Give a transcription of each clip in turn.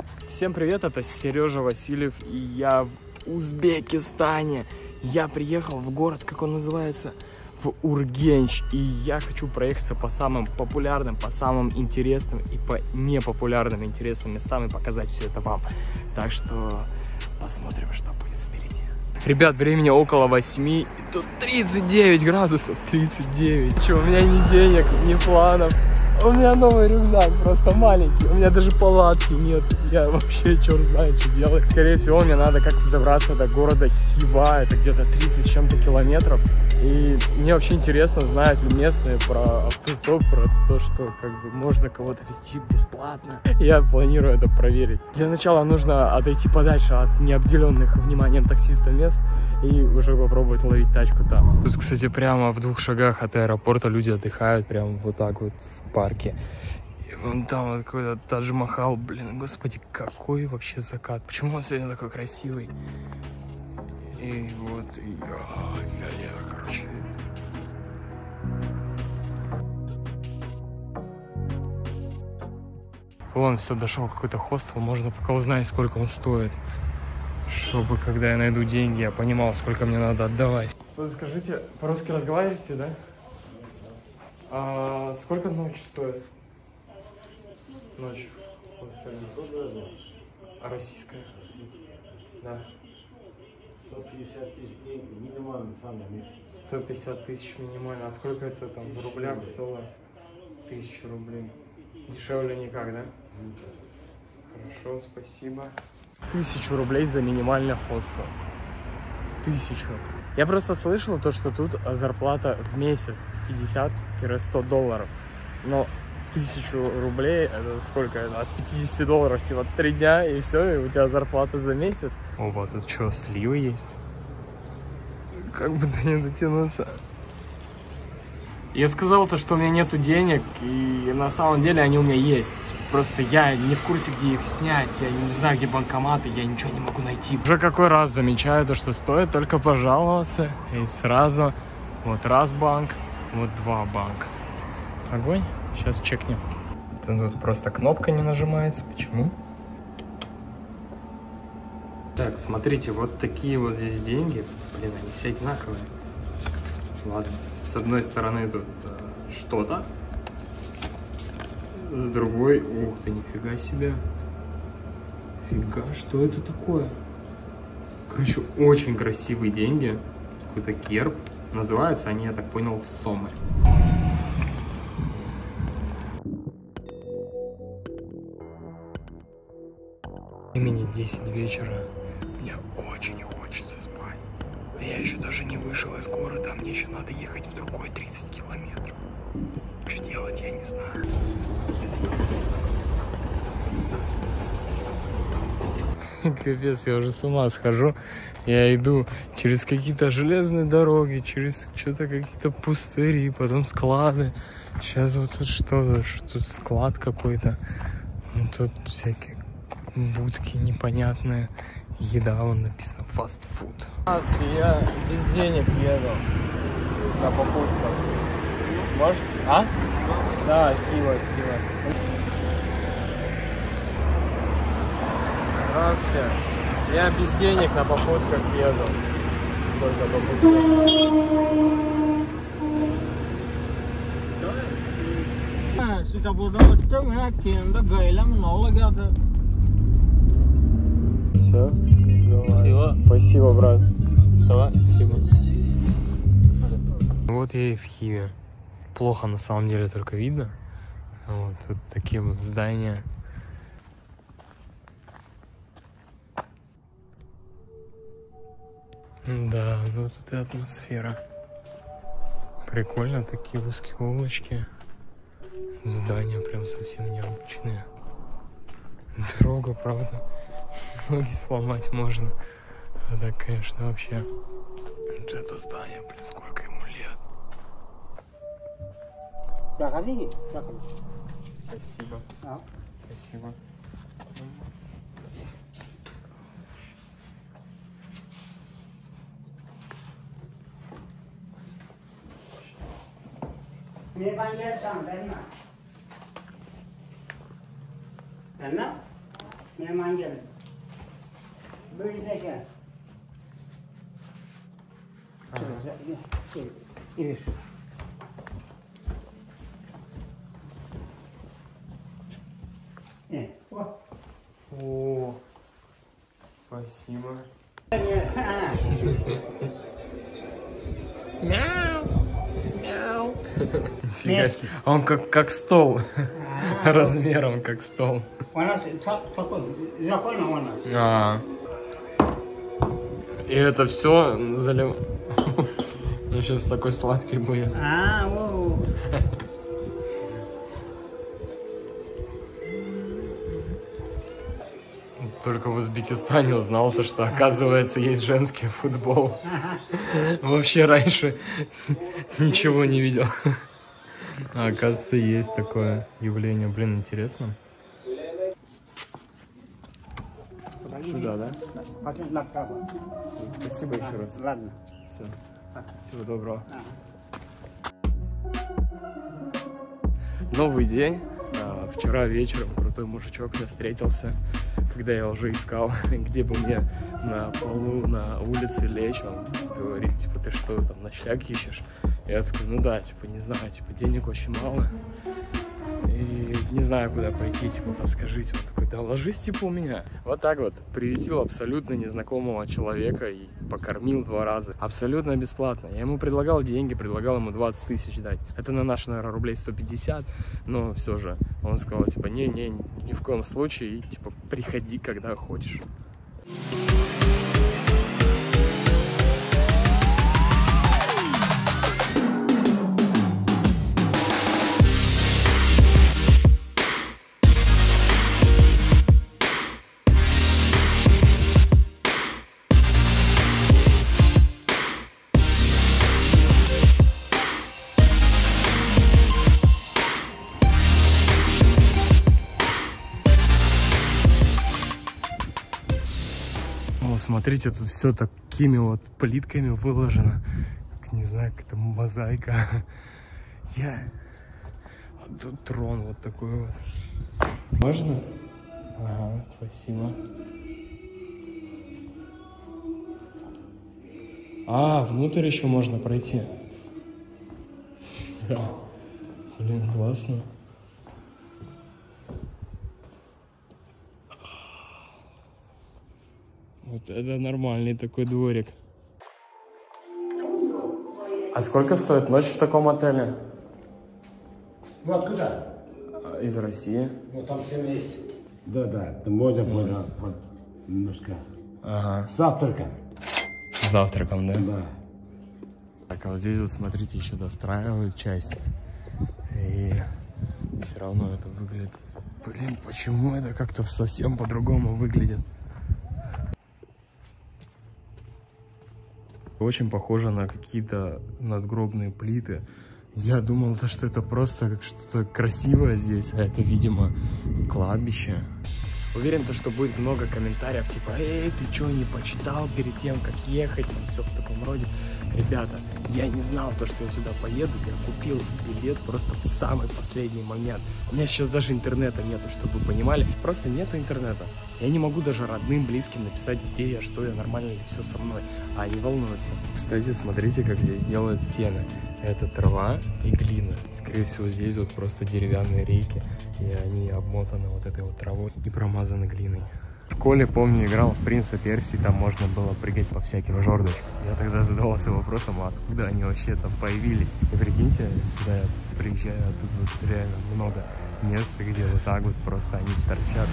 Всем привет, это Сережа Васильев, и я в Узбекистане. Я приехал в город, как он называется, в Ургенч, и я хочу проехаться по самым популярным, по самым интересным и по непопулярным интересным местам и показать все это вам. Так что посмотрим, что будет впереди. Ребят, времени около 8, и тут 39 градусов, 39. Че, у меня ни денег, ни планов. У меня новый рюкзак, просто маленький. У меня даже палатки нет. Я вообще черт знает, что делать. Скорее всего, мне надо как-то добраться до города Хива. Это где-то 30 с чем-то километров. И мне вообще интересно, знают ли местные про автостоп, про то, что как бы можно кого-то везти бесплатно. Я планирую это проверить. Для начала нужно отойти подальше от необделенных вниманием таксиста мест и уже попробовать ловить тачку там. Тут, кстати, прямо в 2 шагах от аэропорта люди отдыхают, прямо вот так вот в парке. И вон там вот какой-то Тадж-Махал, блин, господи, какой вообще закат. Почему он сегодня такой красивый? И вот, короче. Вон, все, дошел какой-то хостел, можно пока узнать, сколько он стоит. Чтобы, когда я найду деньги, я понимал, сколько мне надо отдавать. Вы скажите, по-русски разговариваете, да? А сколько ночь стоит? Ночь в хостеле. А российская? Да. 150 тысяч минимально, самое место. 150 тысяч минимально. А сколько это там в рублях, в долларах? 1000 рублей. Дешевле никак, да? Хорошо, спасибо. 1000 рублей за минимальный хостел. 1000. Я просто слышал то, что тут зарплата в месяц 50-100 долларов. Но 1000 рублей, это сколько? От 50 долларов, типа 3 дня, и все, и у тебя зарплата за месяц. Опа, тут что, сливы есть? Как бы до не дотянуться. Я сказал то, что у меня нету денег, и на самом деле они у меня есть. Просто я не в курсе, где их снять, я не знаю, где банкоматы, я ничего не могу найти. Уже какой раз замечаю то, что стоит только пожаловаться, и сразу вот раз банк, вот 2 банк. Огонь. Сейчас чекнем. Тут просто кнопка не нажимается. Почему? Так, смотрите, вот такие вот здесь деньги. Блин, они все одинаковые. Ладно. С одной стороны тут что-то. С другой... Ух ты, нифига себе. Фига, что это такое? Короче, очень красивые деньги. Какой-то герб. Называются они, я так понял, сомы. Времени 10 вечера. Мне очень хочется спать. А я еще даже не вышел из города, а мне еще надо ехать в другой 30 километров. Что делать, я не знаю. Капец, я уже с ума схожу. Я иду через какие-то железные дороги, через что-то какие-то пустыри, потом склады. Сейчас вот тут что-то, тут склад какой-то. Тут всякие будки непонятные. Еда, вон написано фастфуд. Я без денег еду на попутках. Может? А? Да, Хива. Здравствуйте. Я без денег на попутках еду. Сколько попуток? Все? Давай. Спасибо, брат. Давай, спасибо. Вот я и в Хиве. Плохо на самом деле только видно. Вот тут такие вот здания. Да, ну тут и атмосфера. Прикольно, такие узкие улочки. Здания прям совсем необычные. Дорога, правда. Ноги сломать можно. А так, конечно, вообще. Вот это здание, блин, сколько ему лет. Спасибо. Спасибо. Hemen gelin. Böyle de gel. Evet. О, спасибо. Мяу. Мяу. Нифига себе. Он как стол. Размером как стол. И это все залив... Я сейчас такой сладкий будет. Только в Узбекистане узнал, что, оказывается, есть женский футбол. Вообще раньше ничего не видел. А оказывается, есть такое явление. Блин, интересно. Сюда, да? Спасибо еще раз. Ладно. Все. Всего доброго. Новый день. Вчера вечером крутой мужичок мне встретился, когда я уже искал, где бы мне на полу, на улице лечь. Он говорит, типа, ты что, там, ночлег ищешь? Я такой, ну да, типа, не знаю, типа, денег очень мало. И не знаю, куда пойти, типа, подскажите. Он такой, да ложись, типа, у меня. Вот так вот приютил абсолютно незнакомого человека и покормил 2 раза. Абсолютно бесплатно. Я ему предлагал деньги, предлагал ему 20 тысяч дать. Это на наши, наверное, рублей 150, но все же. Он сказал, типа, не-не, ни в коем случае, типа, приходи, когда хочешь. Смотрите, тут все такими вот плитками выложено. Не знаю, как это мозаика. Тут трон вот такой вот. Можно? Ага, спасибо. А, внутрь еще можно пройти. Блин, классно. Вот это нормальный такой дворик. А сколько стоит ночь в таком отеле? Ну откуда? Из России. Ну там все есть. Да, можно немножко. Ага. С завтраком. С завтраком, да? Да. Так, а вот здесь вот, смотрите, еще достраивают часть. И все равно это выглядит... Блин, почему это как-то совсем по-другому выглядит? Очень похоже на какие-то надгробные плиты. Я думал, что это просто что-то красивое здесь, а это, видимо, кладбище. Уверен, что будет много комментариев, типа, эй, ты что, не почитал перед тем, как ехать, там все в таком роде. Ребята, я не знал, что я сюда поеду, я купил билет просто в самый последний момент. У меня сейчас даже интернета нету, чтобы вы понимали. Просто нету интернета. Я не могу даже родным, близким написать, где я, что я, нормально ли все со мной. А они волнуются. Кстати, смотрите, как здесь делают стены. Это трава и глина. Скорее всего, здесь вот просто деревянные рейки. И они обмотаны вот этой вот травой и промазаны глиной. В школе, помню, играл в «Принца Персии», там можно было прыгать по всяким жердочкам. Я тогда задавался вопросом, а откуда они вообще там появились. И прикиньте, сюда я приезжаю, а тут вот реально много мест, где вот так вот просто они торчат.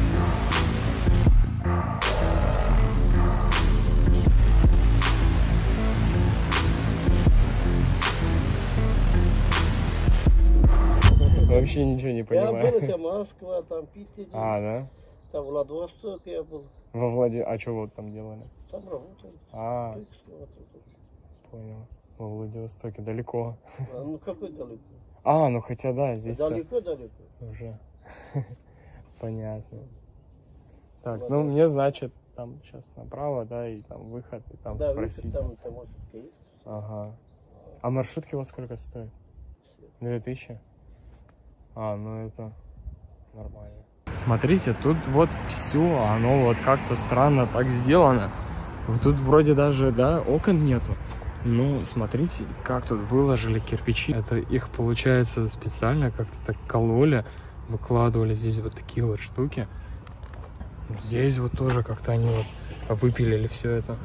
Вообще ничего не понимаю. Я был, там Москва, там Питер. А, да? Там Владивосток я был. Во Владивостоке. А что вот там делали? Там работали. А, понял. Во Владивостоке далеко. Ну какой далеко? А, ну хотя да, здесь далеко. Уже. Понятно. Так, ну мне, значит, там сейчас направо, да, и там выход, и там да, спросить. Выход, там маршрутка есть. Ага. А маршрутки у вас сколько стоят? 2000? А, ну это нормально. Смотрите, тут вот все, оно вот как-то странно так сделано. Вот тут вроде даже, да, окон нету. Ну, смотрите, как тут выложили кирпичи. Это их, получается, специально как-то так кололи, выкладывали здесь вот такие вот штуки. Здесь вот тоже как-то они вот выпилили все это.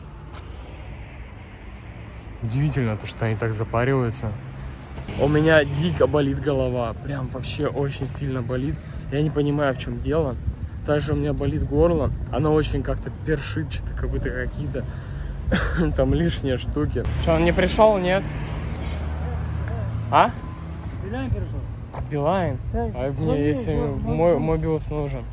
Удивительно то, что они так запариваются. У меня дико болит голова, прям вообще очень сильно болит. Я не понимаю, в чем дело. Также у меня болит горло, оно очень как-то першит, что-то как будто какие-то там лишние штуки. Что, он не пришел, нет? А? Билайн пришел. Билайн? А мне если мобиус нужен.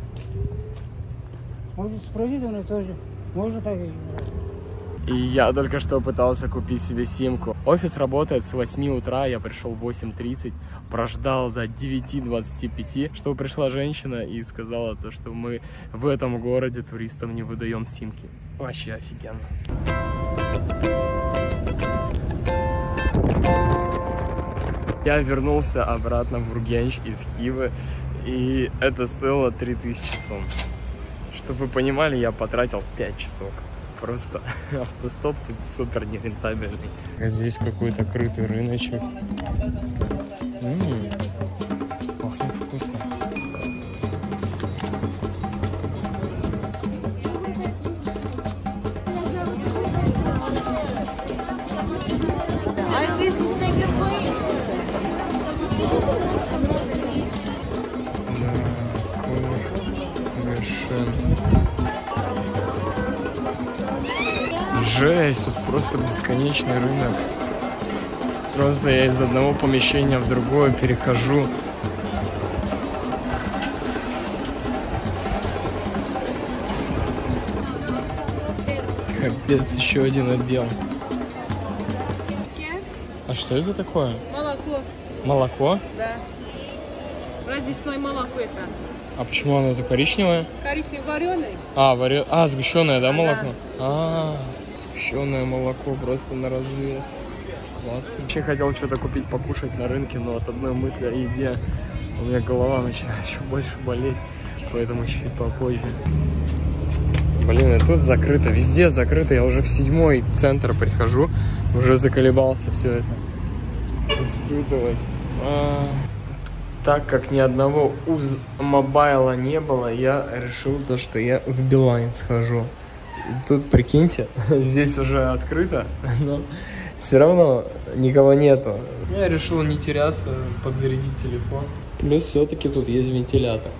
Может спросить он тоже. Можно так и... И я только что пытался купить себе симку. Офис работает с 8 утра, я пришел в 8:30, прождал до 9:25, что пришла женщина и сказала то, что мы в этом городе туристам не выдаем симки. Вообще офигенно. Я вернулся обратно в Ургенч из Хивы, и это стоило 3000 сом. Чтобы вы понимали, я потратил 5 часов. Просто автостоп тут супер нерентабельный. А здесь какой-то крытый рыночек. Пахнет вкусно. Жесть, тут просто бесконечный рынок. Просто я из одного помещения в другое перехожу. Капец, еще один отдел. А что это такое? Молоко. Молоко? Да. Развесное молоко это. А почему оно это коричневое? Коричневый вареный. Сгущенное, да, молоко? Да. Сгущенное молоко просто на развес. Классно. Вообще хотел что-то купить, покушать на рынке, но от одной мысли о еде у меня голова начинает еще больше болеть, поэтому чуть попозже. Блин, и тут закрыто, везде закрыто. Я уже в 7-й центр прихожу, уже заколебался все это испытывать. Так как ни одного мобайла не было, я решил то, что я в Билайн схожу. И тут, прикиньте, здесь уже открыто, но все равно никого нету. Я решил не теряться, подзарядить телефон. Плюс все-таки тут есть вентилятор.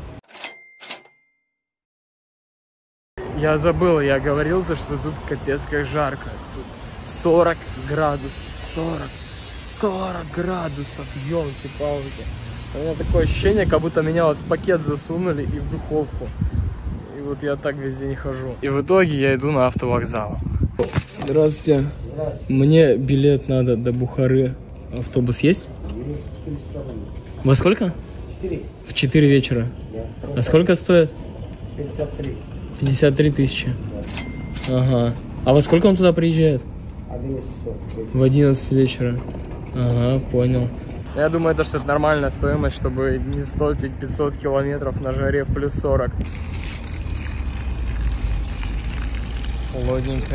Я забыл, я говорил то, что тут капец как жарко. Тут 40 градусов, 40 градусов, елки-палки. У меня такое ощущение, как будто меня вот в пакет засунули и в духовку. И вот я так весь день хожу. И в итоге я иду на автовокзал. Здравствуйте. Мне билет надо до Бухары. Автобус есть? Во сколько? 4. В 4 вечера. Да. А сколько стоит? 53. 53 тысячи. Ага. А во сколько он туда приезжает? 11 часов. В 11 вечера. Ага, понял. Я думаю, что это нормальная стоимость, чтобы не стопить 500 километров на жаре в плюс 40. Холодненько.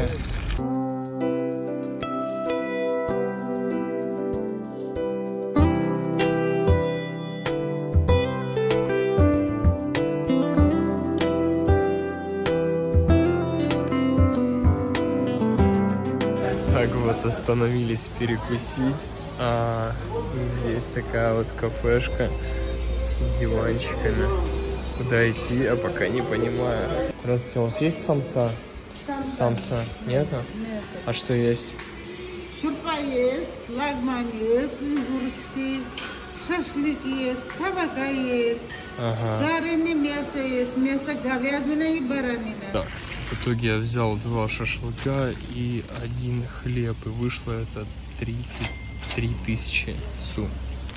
Так вот, остановились перекусить. Здесь такая вот кафешка с диванчиками. Куда идти, а пока не понимаю. Здравствуйте, у вас есть самса? Самса? Нету? Нет. А что есть? Шурпа есть, лагман есть, лигурский, шашлык есть, табака есть, жареное мясо есть, мясо говядина и баранина. Так, в итоге я взял 2 шашлыка и 1 хлеб, и вышло это 33 тысячи су.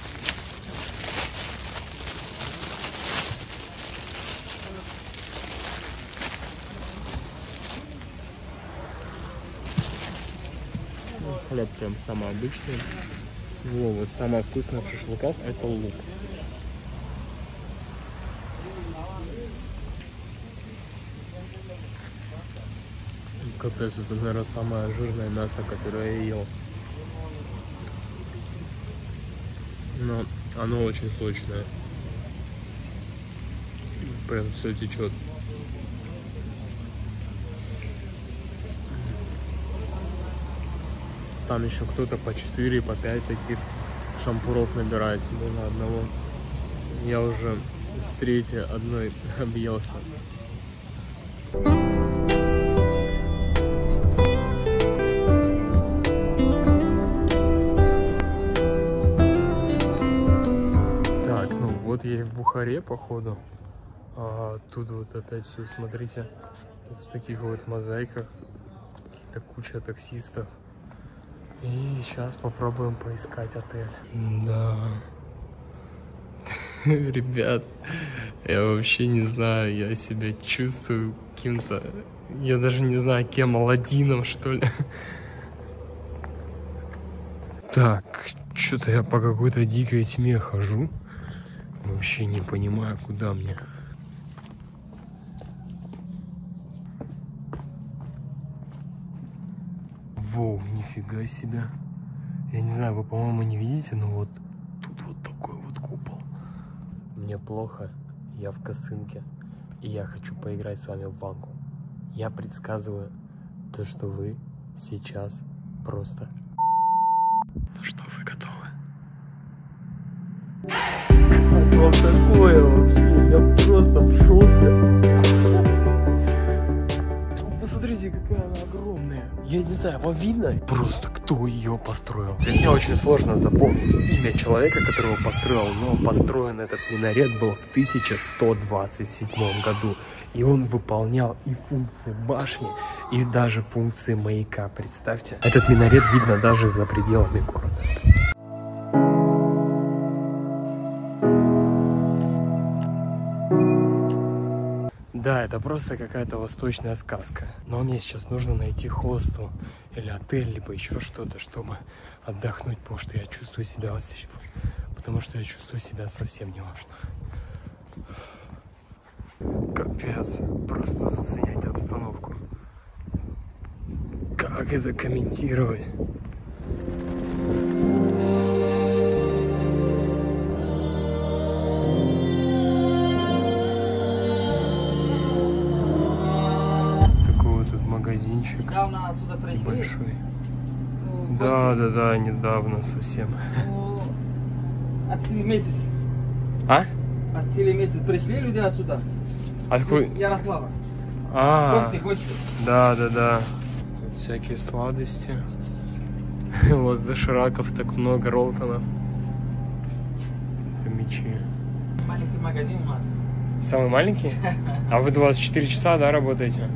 Хлеб прям самый обычный. Вот самое вкусное в шашлыках — это лук. Капец, это, наверное, самое жирное мясо, которое я ел. Но оно очень сочное. Прям все течет. Там еще кто-то по 4, по 5 таких шампуров набирает себе на одного. Я уже с третьей одной объелся. Так, ну вот я и в Бухаре, походу. А тут вот опять все, смотрите, тут в таких вот мозаиках какие-то куча таксистов. И сейчас попробуем поискать отель. Да. Ребят, я вообще не знаю, я себя чувствую каким-то, я даже не знаю, кем, Аладдином, что ли. Так, что-то я по какой-то дикой тьме хожу. Вообще не понимаю, куда мне. Воу, нифига себе. Я не знаю, вы, по-моему, не видите, но вот тут вот такой вот купол. Мне плохо, я в косынке, и я хочу поиграть с вами в банку. Я предсказываю то, что вы сейчас просто... Ну что, вы готовы? Что такое вообще? Я просто в шоке. Посмотрите, какая она огромная. Я не знаю, вам видно? Просто кто ее построил? Для меня очень сложно запомнить имя человека, который его построил, но построен этот минарет был в 1127 году. И он выполнял и функции башни, и даже функции маяка. Представьте, этот минарет видно даже за пределами города. Да, это просто какая-то восточная сказка. Но мне сейчас нужно найти хостел или отель, либо еще что-то, чтобы отдохнуть, потому что я чувствую себя совсем неважно. Капец, просто заценять обстановку. Как это комментировать? Магазинчик большой. Да, недавно совсем. От силы месяц. А? От силы месяц пришли люди отсюда. Откуда? Ярослава. Гости. Да. Тут всякие сладости. У вас дошираков так много, роллтонов. Это мечи. Маленький магазин у нас. Самый маленький? А вы 24 часа, да, работаете?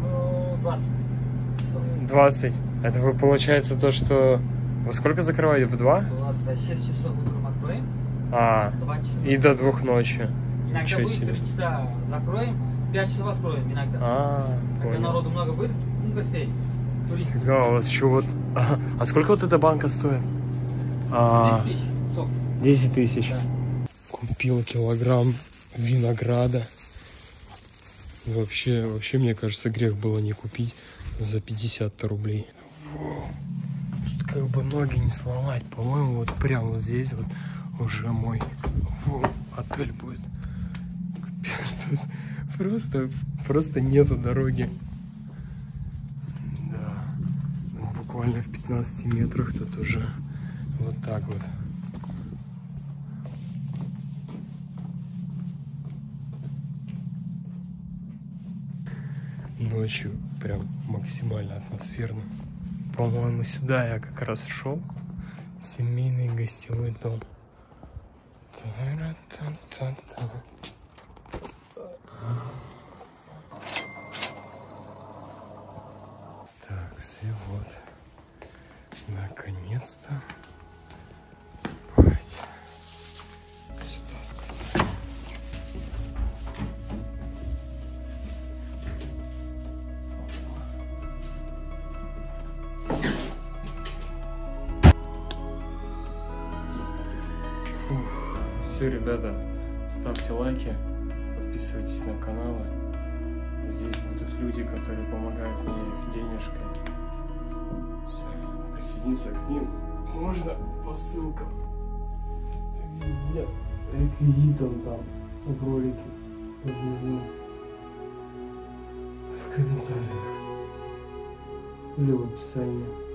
20. Это вы, получается, то, что... Во сколько закрываете? В 2? 6 часов утром откроем. 2 часа. И до 2 ночи. Иногда будет 3 часа закроем, 5 часов откроем иногда. Когда народу много будет, гостей, туристов. Да, у вас еще вот... А сколько вот эта банка стоит? 10 тысяч. Сок. 10 тысяч. Да. Купил килограмм винограда. Вообще, мне кажется, грех было не купить за 50 рублей. Тут как бы ноги не сломать. По-моему, вот прямо вот здесь вот уже мой отель будет. Капец, тут просто нету дороги. Да. Буквально в 15 метрах тут уже вот так вот. Ночью прям максимально атмосферно. По-моему, сюда я как раз шел. Семейный гостевой дом. Так, и вот. Наконец-то спать. Сюда сказать. Все, ребята, ставьте лайки, подписывайтесь на каналы. Здесь будут люди, которые помогают мне денежкой. Все, присоединиться к ним можно по ссылкам. Везде реквизитом там в ролике внизу, в комментариях или в описании.